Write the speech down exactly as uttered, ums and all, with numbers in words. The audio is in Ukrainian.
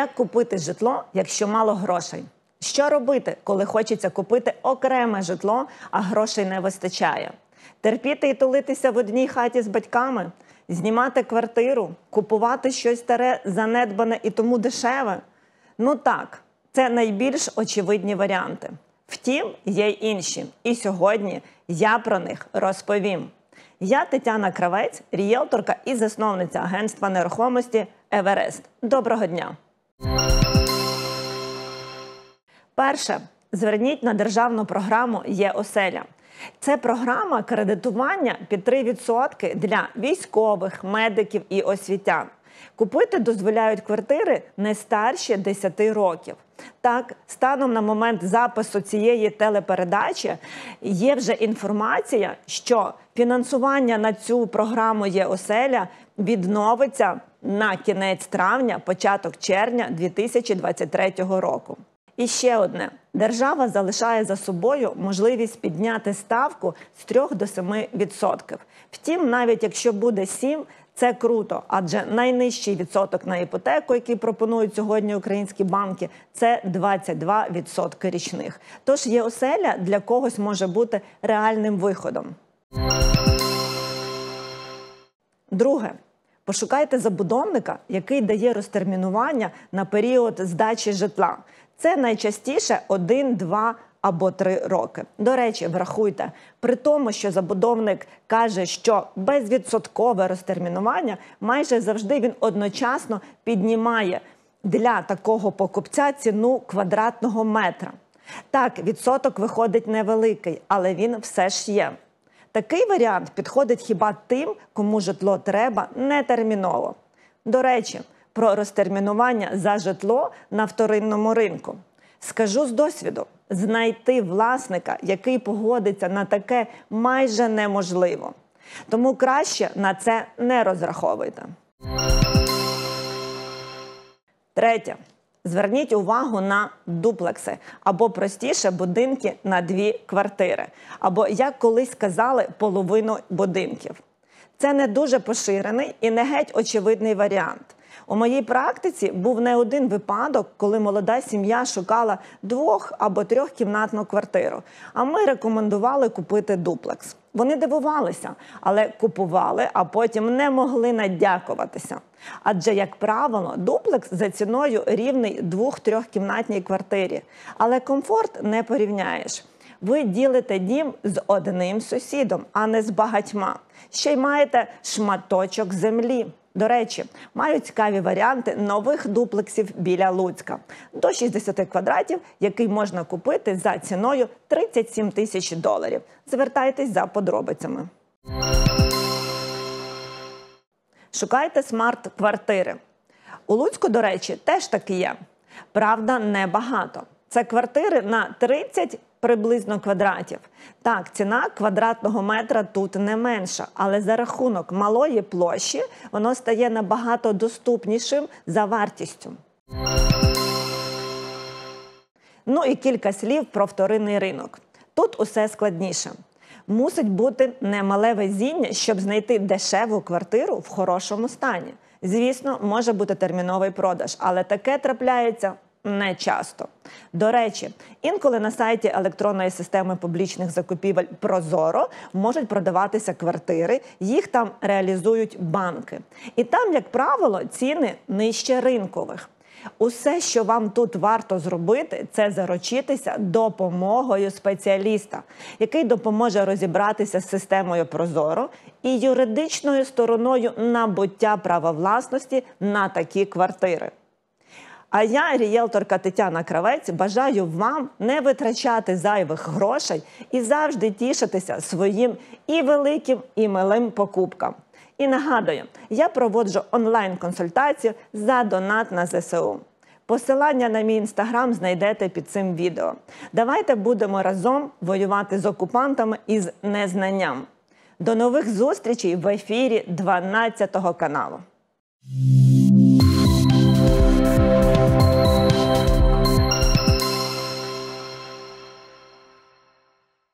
Як купити житло, якщо мало грошей? Що робити, коли хочеться купити окреме житло, а грошей не вистачає? Терпіти і тулитися в одній хаті з батьками? Знімати квартиру? Купувати щось старе, занедбане і тому дешеве? Ну так, це найбільш очевидні варіанти. Втім, є й інші. І сьогодні я про них розповім. Я Тетяна Кравець, ріелторка і засновниця агентства нерухомості «Еверест». Доброго дня! Перше. Зверніть на державну програму «Є-оселя». Це програма кредитування під три відсотки для військових, медиків і освітян. Купити дозволяють квартири не старші десяти років. Так, станом на момент запису цієї телепередачі є вже інформація, що фінансування на цю програму «Є-оселя» відновиться на кінець травня, початок червня дві тисячі двадцять третього року. І ще одне. Держава залишає за собою можливість підняти ставку з трьох до семи відсотків. Втім, навіть якщо буде сім, це круто, адже найнижчий відсоток на іпотеку, який пропонують сьогодні українські банки, це двадцять два відсотки річних. Тож «Є-оселя» для когось може бути реальним виходом. Друге. Пошукайте забудовника, який дає розтермінування на період здачі житла. Це найчастіше один, два або три роки. До речі, врахуйте, при тому, що забудовник каже, що безвідсоткове розтермінування, майже завжди він одночасно піднімає для такого покупця ціну квадратного метра. Так, відсоток виходить невеликий, але він все ж є. Такий варіант підходить хіба тим, кому житло треба нетерміново. До речі, про розтермінування за житло на вторинному ринку. Скажу з досвіду, знайти власника, який погодиться на таке, майже неможливо. Тому краще на це не розраховуйте. Третє. Зверніть увагу на дуплекси, або простіше будинки на дві квартири, або, як колись казали, половину будинків. Це не дуже поширений і не геть очевидний варіант. У моїй практиці був не один випадок, коли молода сім'я шукала двох- або трьохкімнатну квартиру, а ми рекомендували купити дуплекс. Вони дивувалися, але купували, а потім не могли надякуватися. Адже, як правило, дуплекс за ціною рівний двох-трьохкімнатній квартирі. Але комфорт не порівняєш. Ви ділите дім з одним сусідом, а не з багатьма. Ще й маєте шматочок землі. До речі, маю цікаві варіанти нових дуплексів біля Луцька. До шістдесят квадратів, який можна купити за ціною тридцять сім тисяч доларів. Звертайтесь за подробицями. Шукайте смарт-квартири. У Луцьку, до речі, теж таки є. Правда, небагато. Це квартири на тридцять приблизно квадратів. Так, ціна квадратного метра тут не менша, але за рахунок малої площі воно стає набагато доступнішим за вартістю. Ну і кілька слів про вторинний ринок. Тут усе складніше. Мусить бути немале везіння, щоб знайти дешеву квартиру в хорошому стані. Звісно, може бути терміновий продаж, але таке трапляється не часто. До речі, інколи на сайті електронної системи публічних закупівель «Прозоро» можуть продаватися квартири, їх там реалізують банки. І там, як правило, ціни нижче ринкових. Усе, що вам тут варто зробити, це заручитися допомогою спеціаліста, який допоможе розібратися з системою «Прозоро» і юридичною стороною набуття права власності на такі квартири. А я, ріелторка Тетяна Кравець, бажаю вам не витрачати зайвих грошей і завжди тішитися своїм і великим, і милим покупкам. І нагадую, я проводжу онлайн-консультацію за донат на зе се у. Посилання на мій інстаграм знайдете під цим відео. Давайте будемо разом воювати з окупантами із незнанням. До нових зустрічей в ефірі дванадцятого каналу.